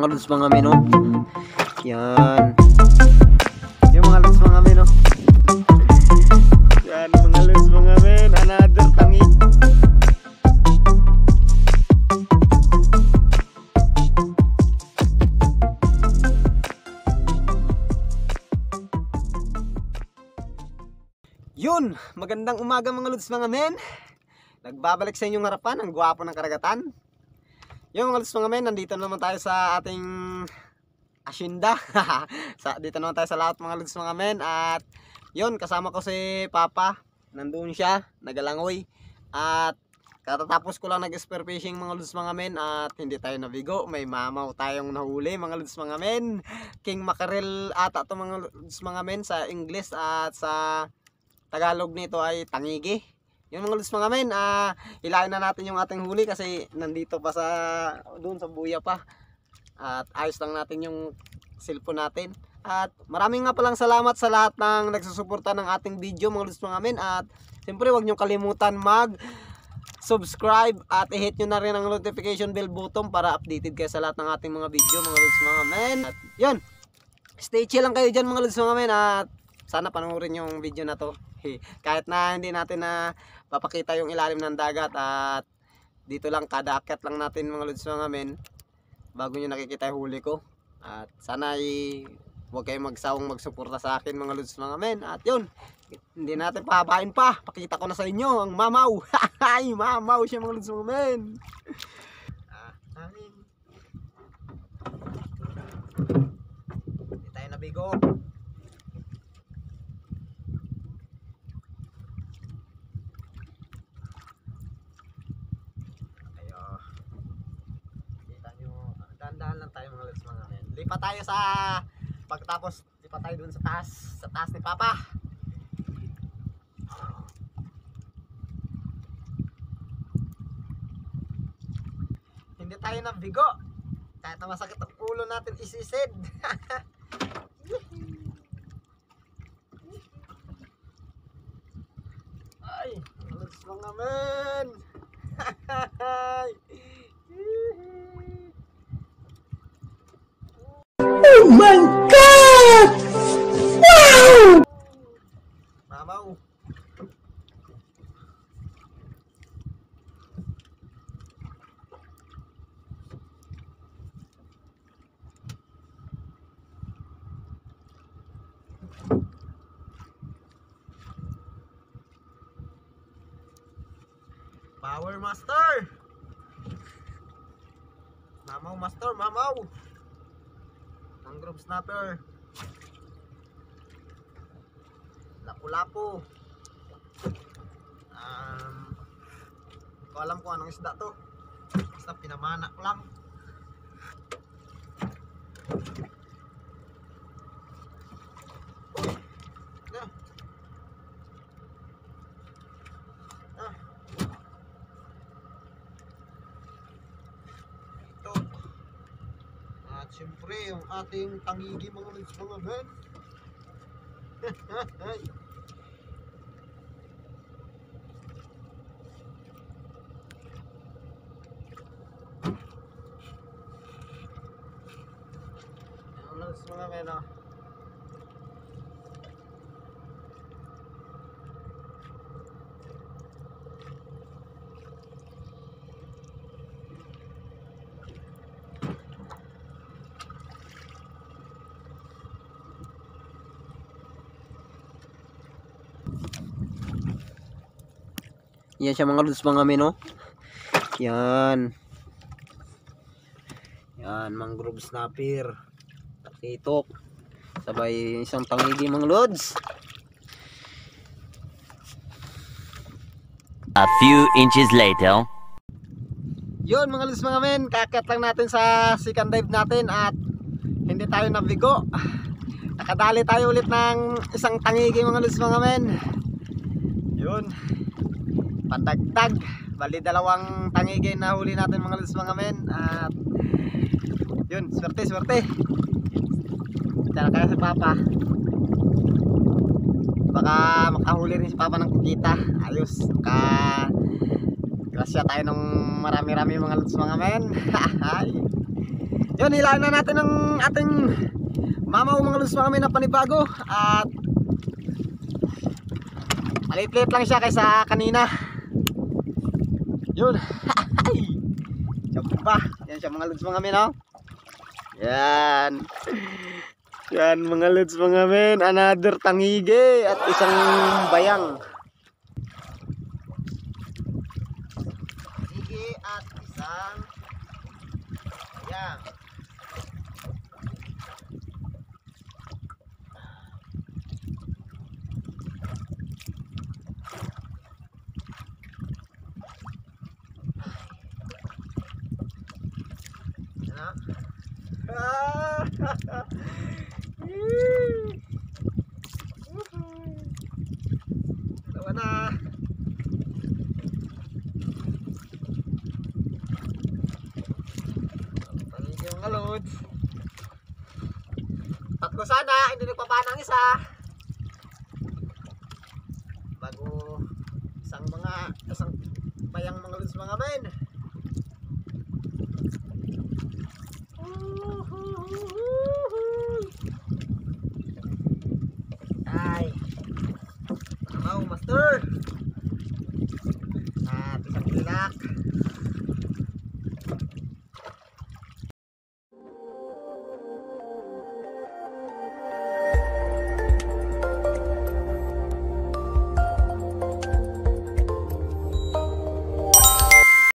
mga lods mga men, oh. Yan. Yung mga lods mga men, oh. Yan mga lods mga men, another tangi. Yun, magandang umaga mga lods mga men. Nagbabalik sa inyong harapan ang gwapo ng karagatan. Yung mga lods mga men, nandito naman tayo sa ating asyenda. Dito naman tayo sa lahat mga lods mga men. At yun, kasama ko si Papa. Nandun siya, nagalangoy. At katatapos ko lang nag-spear fishing mga lods mga men. At hindi tayo nabigo, may mamaw tayong nahuli mga lods mga men. King mackerel ata ito mga lods mga men sa English. At sa Tagalog nito ay tangigi. Yung mga lods mga men, ilain na natin yung ating huli kasi nandito pa sa doon sa buya pa. At ayos lang natin yung cellphone natin. At maraming nga palang salamat sa lahat ng nagsusuporta ng ating video mga lods mga men. At siyempre huwag nyo kalimutan mag-subscribe at i-hit nyo na rin ang notification bell button para updated kayo sa lahat ng ating mga video mga lods mga men. At yun, stay chill lang kayo dyan mga lods mga men. At sana panoorin yung video na to. Kahit na hindi natin na papakita yung ilalim ng dagat at dito lang kada akyat lang natin mga lods mga men bago nyo nakikita yung huli ko. At sana huwag kayong magsawang magsuporta sa akin mga lods mga men. At yun, hindi natin pahabain pa, pakita ko na sa inyo ang mamaw. Ay mamaw siya mga lods mga men. Hindi tayo nabigo. Dahan lang tayo mga lods mga men. Lipat tayo sa pagkatapos, lipat tayo dun sa taas ni Papa. Hindi tayo nabigo kahit na masakit ang ulo natin isisid. Ay mga lods mga men. Oh my God! Wow! Mamaw. Power master. Mamaw master, mamaw. Ang group snapper. Lapu-lapu. Hindi ko alam kung anong isda to. Basta pinamana ko lang. Siyempre, yung ating tangigi mga lods mga men. Yung lods mga men, oh. Yan siya mga lods mga men, oh. Yan. Yan, mangrove snapper. Takitok. Sabay isang tangigi mga lods. A few inches later. Yun mga lods mga men, kakat lang natin sa second dive natin at hindi tayo nabigo. Nakadali tayo ulit ng isang tangigi mga lods mga men. Yun. Pandagdag, bali dalawang tangigi na huli natin mga lods mga men. At yun, swerte swerte. Diyan kaya si Papa. Baka makahuli rin si Papa ng kukita. Ayos, grasya tayo ng marami-rami mga lods mga men. Yun, hilahin na natin ng ating mamaw mga lods mga men na panibago. At maliit-liit lang siya kaysa kanina. Yun. Chamba. Yan siya mga lods mga men, oh. Yan. Yan mga lods mga men. Another tangige at isang bayang. Tangige at isang bayang. Dalawa na. Panig yung lods. Tatlo sana, hindi nagpapanang isa. Bago isang bayang mga lods mga men.